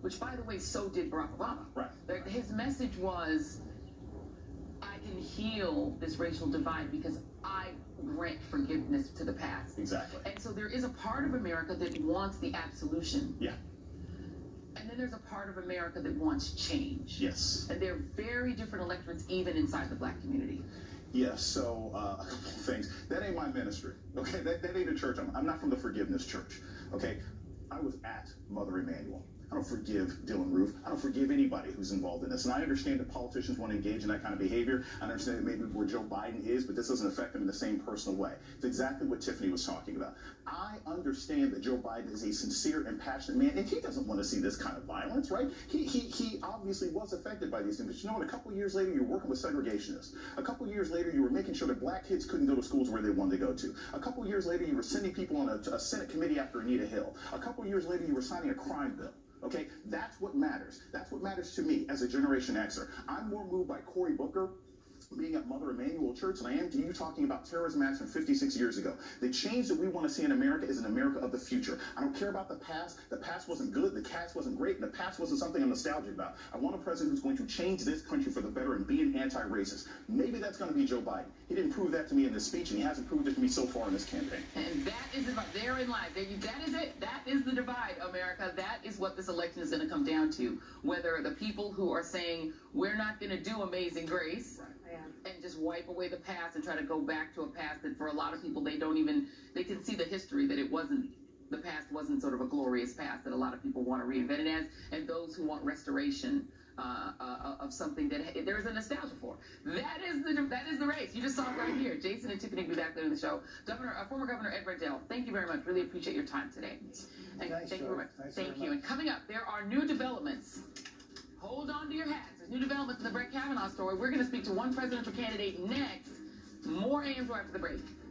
which, by the way, so did Barack Obama. Right. His message was, I can heal this racial divide because I grant forgiveness to the past. Exactly. And so there is a part of America that wants the absolution. Yeah. And then there's a part of America that wants change. Yes. And they're very different electorates even inside the black community. Yeah, so a couple of things. That ain't my ministry, okay? That ain't a church. I'm not from the Forgiveness Church, okay? I was at Mother Emanuel. I don't forgive Dylann Roof. I don't forgive anybody who's involved in this. And I understand that politicians want to engage in that kind of behavior. I understand that maybe where Joe Biden is, but this doesn't affect him in the same personal way. It's exactly what Tiffany was talking about. I understand that Joe Biden is a sincere and passionate man, and he doesn't want to see this kind of violence, right? He obviously was affected by these things. But you know what? A couple years later, you're working with segregationists. A couple years later, you were making sure that black kids couldn't go to schools where they wanted to go to. A couple years later, you were sending people on a Senate committee after Anita Hill. A couple years later, you were signing a crime bill. Okay, that's what matters. That's what matters to me as a Generation Xer. I'm more moved by Cory Booker being at Mother Emanuel Church than I am to you talking about terrorism acts from 56 years ago. The change that we want to see in America is an America of the future. I don't care about the past. The past wasn't good. The past wasn't great. And the past wasn't something I'm nostalgic about. I want a president who's going to change this country for the better and be an anti-racist. Maybe that's going to be Joe Biden. He didn't prove that to me in this speech, and he hasn't proved it to me so far in this campaign. And that is it. Therein lies. That is it. That is the divide, America. That is what this election is going to come down to. Whether the people who are saying, we're not going to do Amazing Grace, and just wipe away the past and try to go back to a past that for a lot of people they can see the history that the past wasn't sort of a glorious past that a lot of people want to reinvent it as, and those who want restoration of something that there's a nostalgia for. That is the race. You just saw it right here. Jason and Tiffany will be back later in the show. Former Governor Ed Rendell, thank you very much. Really appreciate your time today. And thank you very much. Thank you. And coming up, there are new developments. Hold on to your hats. There's new developments in the Brett Kavanaugh story. We're going to speak to one presidential candidate next. More AMs after the break.